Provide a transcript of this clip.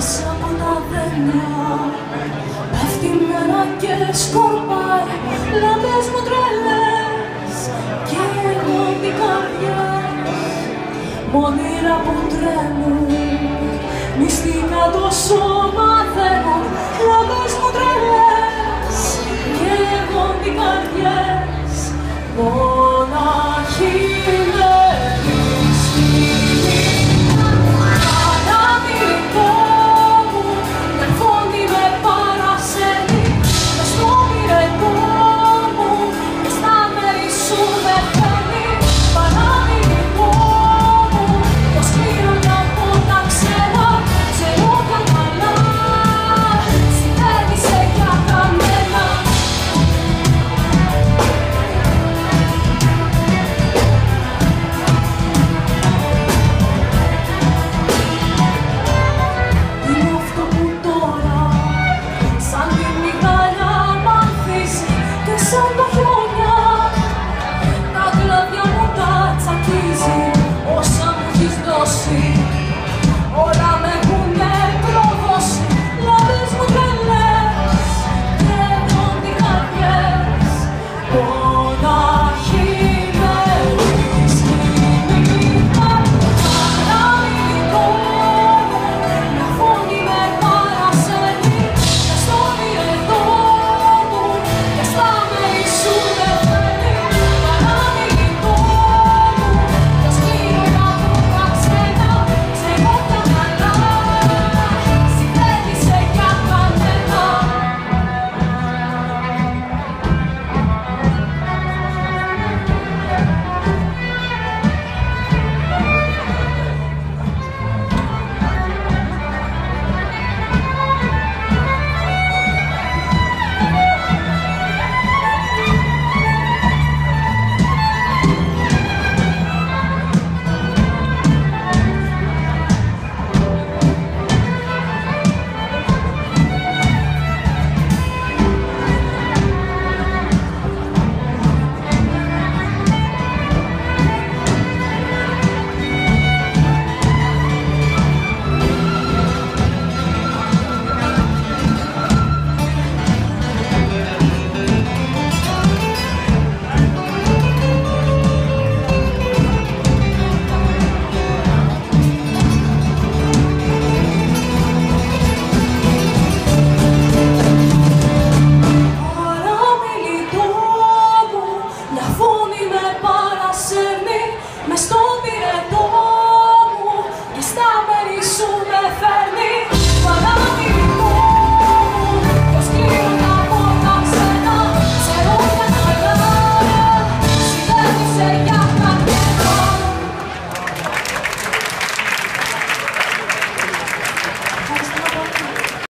μέσα από τα δέντρα πέφτει μέρα και σκορπάει λαμπές μου τρελές και εγώ την καρδιά μόνιρα που τρέμουν μυστικά το σώμα θέλουν λαμπές μου τρελές και εγώ την καρδιές μοναχή όλα με έχουνε προδώσει λαμπές μου τρελές και εγώ την καρδιές μοναχή με σκηνικά παραμιλικό μου μια φωνή με παρασένει μες στο πυρετό μου και στα μέρη σου με φέρνει παραμιλικό μου το σκύλωνα του ξένα ξέρω τα καλά συνέβησε για κανένα. Μες στο πυρετό μου και στα μέρη σου με φέρνει.